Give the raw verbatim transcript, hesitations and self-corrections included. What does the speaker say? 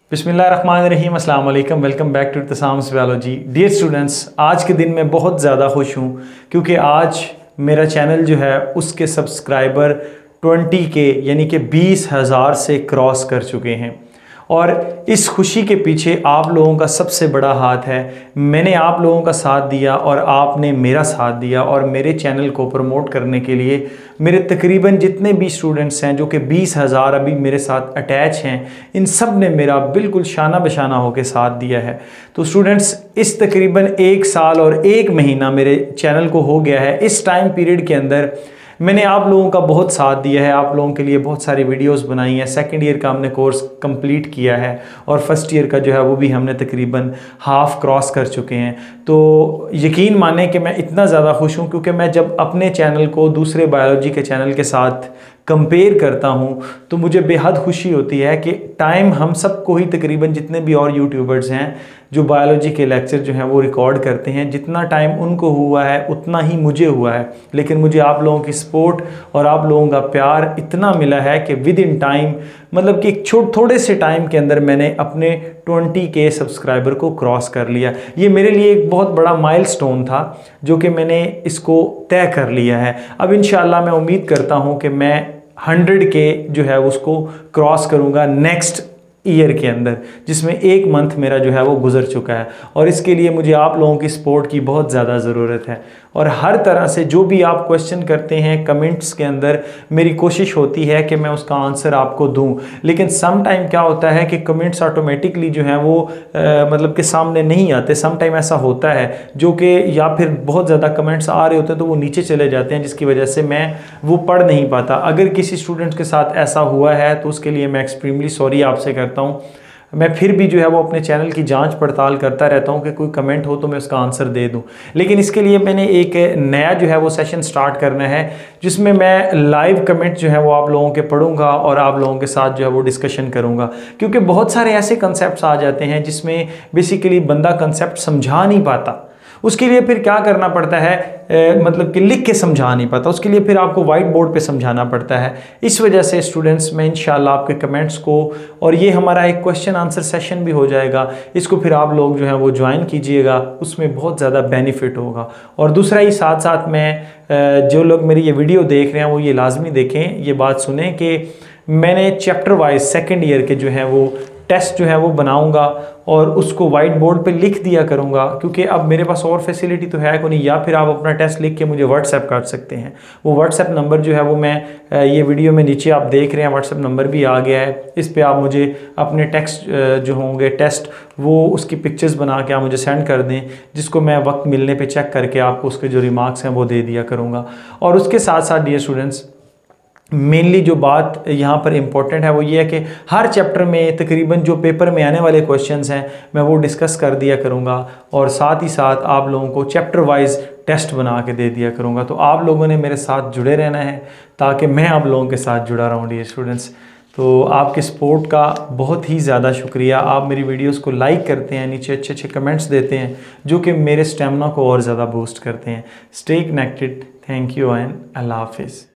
बिस्मिल्लाहिर्रहमानिर्रहीम, अस्सलाम वालेकुम। वेलकम बैक टू इत्तिसाम्स बायोलॉजी। डियर स्टूडेंट्स, आज के दिन मैं बहुत ज़्यादा खुश हूँ क्योंकि आज मेरा चैनल जो है उसके सब्सक्राइबर ट्वेंटी के यानी कि बीस हज़ार से क्रॉस कर चुके हैं और इस खुशी के पीछे आप लोगों का सबसे बड़ा हाथ है। मैंने आप लोगों का साथ दिया और आपने मेरा साथ दिया और मेरे चैनल को प्रमोट करने के लिए मेरे तकरीबन जितने भी स्टूडेंट्स हैं जो कि बीस हज़ार अभी मेरे साथ अटैच हैं, इन सब ने मेरा बिल्कुल शाना बशाना होकर साथ दिया है। तो स्टूडेंट्स, इस तकरीबन एक साल और एक महीना मेरे चैनल को हो गया है। इस टाइम पीरियड के अंदर मैंने आप लोगों का बहुत साथ दिया है, आप लोगों के लिए बहुत सारी वीडियोस बनाई हैं। सेकंड ईयर का हमने कोर्स कंप्लीट किया है और फर्स्ट ईयर का जो है वो भी हमने तकरीबन हाफ क्रॉस कर चुके हैं। तो यकीन माने कि मैं इतना ज़्यादा खुश हूँ क्योंकि मैं जब अपने चैनल को दूसरे बायोलॉजी के चैनल के साथ कंपेयर करता हूँ तो मुझे बेहद खुशी होती है कि टाइम हम सबको ही, तकरीबन जितने भी और यूट्यूबर्स हैं जो बायोलॉजी के लेक्चर जो हैं वो रिकॉर्ड करते हैं, जितना टाइम उनको हुआ है उतना ही मुझे हुआ है। लेकिन मुझे आप लोगों की सपोर्ट और आप लोगों का प्यार इतना मिला है कि विद इन टाइम, मतलब कि एक छोटे थोड़े से टाइम के अंदर मैंने अपने ट्वेंटी के सब्सक्राइबर को क्रॉस कर लिया। ये मेरे लिए एक बहुत बड़ा माइलस्टोन था जो कि मैंने इसको तय कर लिया है। अब इंशाल्लाह मैं उम्मीद करता हूँ कि मैं हंड्रेड के जो है उसको क्रॉस करूँगा नेक्स्ट ईयर के अंदर, जिसमें एक मंथ मेरा जो है वो गुजर चुका है और इसके लिए मुझे आप लोगों की सपोर्ट की बहुत ज़्यादा ज़रूरत है। और हर तरह से जो भी आप क्वेश्चन करते हैं कमेंट्स के अंदर, मेरी कोशिश होती है कि मैं उसका आंसर आपको दूं। लेकिन सम टाइम क्या होता है कि कमेंट्स ऑटोमेटिकली जो हैं वो आ, मतलब कि सामने नहीं आते। सम टाइम ऐसा होता है जो कि या फिर बहुत ज़्यादा कमेंट्स आ रहे होते हैं तो वो नीचे चले जाते हैं, जिसकी वजह से मैं वो पढ़ नहीं पाता। अगर किसी स्टूडेंट के साथ ऐसा हुआ है तो उसके लिए मैं एक्सट्रीमली सॉरी आपसे करता हूँ। मैं फिर भी जो है वो अपने चैनल की जांच पड़ताल करता रहता हूं कि कोई कमेंट हो तो मैं उसका आंसर दे दूं। लेकिन इसके लिए मैंने एक नया जो है वो सेशन स्टार्ट करना है जिसमें मैं लाइव कमेंट जो है वो आप लोगों के पढ़ूंगा और आप लोगों के साथ जो है वो डिस्कशन करूंगा। क्योंकि बहुत सारे ऐसे कंसेप्ट आ जाते हैं जिसमें बेसिकली बंदा कंसेप्ट समझा नहीं पाता, उसके लिए फिर क्या करना पड़ता है, ए, मतलब कि लिख के समझा नहीं पाता, उसके लिए फिर आपको वाइट बोर्ड पे समझाना पड़ता है। इस वजह से स्टूडेंट्स, मैं इंशाल्लाह आपके कमेंट्स को, और ये हमारा एक क्वेश्चन आंसर सेशन भी हो जाएगा, इसको फिर आप लोग जो है वो ज्वाइन कीजिएगा, उसमें बहुत ज़्यादा बेनिफिट होगा। और दूसरा ही साथ साथ मैं, जो लोग मेरी ये वीडियो देख रहे हैं वो ये लाजमी देखें, ये बात सुने कि मैंने चैप्टर वाइज सेकेंड ईयर के जो हैं वो टेस्ट जो है वो बनाऊंगा और उसको वाइट बोर्ड पे लिख दिया करूंगा। क्योंकि अब मेरे पास और फैसिलिटी तो है को नहीं, या फिर आप अपना टेस्ट लिख के मुझे व्हाट्सएप कर सकते हैं। वो व्हाट्सएप नंबर जो है वो मैं ये वीडियो में नीचे आप देख रहे हैं, व्हाट्सएप नंबर भी आ गया है। इस पे आप मुझे अपने टेक्स्ट जो होंगे टेस्ट, वो उसकी पिक्चर्स बना के आप मुझे सेंड कर दें, जिसको मैं वक्त मिलने पर चेक करके आपको उसके जो रिमार्क्स हैं वो दे दिया करूँगा। और उसके साथ साथ डियर स्टूडेंट्स, मेनली जो बात यहाँ पर इम्पोर्टेंट है वो ये है कि हर चैप्टर में तकरीबन जो पेपर में आने वाले क्वेश्चंस हैं मैं वो डिस्कस कर दिया करूँगा और साथ ही साथ आप लोगों को चैप्टर वाइज टेस्ट बना के दे दिया करूँगा। तो आप लोगों ने मेरे साथ जुड़े रहना है ताकि मैं आप लोगों के साथ जुड़ा रहूँ डियर स्टूडेंट्स। तो आपके सपोर्ट का बहुत ही ज़्यादा शुक्रिया। आप मेरी वीडियोस को लाइक करते हैं, नीचे अच्छे अच्छे कमेंट्स देते हैं जो कि मेरे स्टेमिना को और ज़्यादा बूस्ट करते हैं। Stay connected. Thank you and अल्लाह हाफिज़।